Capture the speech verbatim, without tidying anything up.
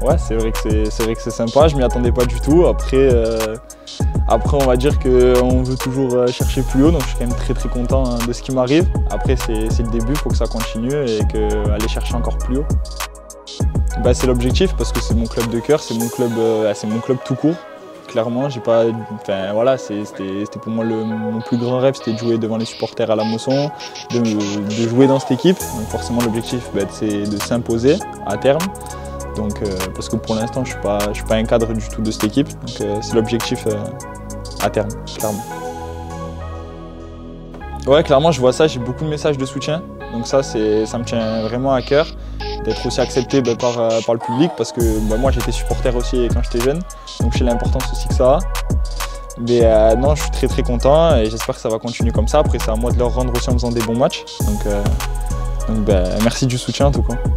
Ouais, c'est vrai que c'est vrai que c'est sympa, je m'y attendais pas du tout. Après, euh, après on va dire qu'on veut toujours chercher plus haut, donc je suis quand même très très content de ce qui m'arrive. Après c'est le début, il faut que ça continue et qu'aller chercher encore plus haut. Bah, c'est l'objectif parce que c'est mon club de cœur, c'est mon club, euh, c'est mon club tout court. Clairement, j'ai pas, enfin voilà, c'était pour moi le, mon plus grand rêve, c'était de jouer devant les supporters à la Mosson, de, de jouer dans cette équipe. Donc forcément l'objectif, bah, c'est de s'imposer à terme. Donc, euh, parce que pour l'instant, je ne suis pas un cadre du tout de cette équipe. Donc euh, c'est l'objectif euh, à terme, clairement. Ouais, clairement, je vois ça, j'ai beaucoup de messages de soutien. Donc ça, ça me tient vraiment à cœur d'être aussi accepté bah, par, euh, par le public parce que bah, moi, j'étais supporter aussi quand j'étais jeune. Donc je sais l'importance aussi que ça a. Mais euh, non, je suis très très content et j'espère que ça va continuer comme ça. Après, c'est à moi de leur rendre aussi en faisant des bons matchs. Donc, euh, donc bah, merci du soutien en tout cas.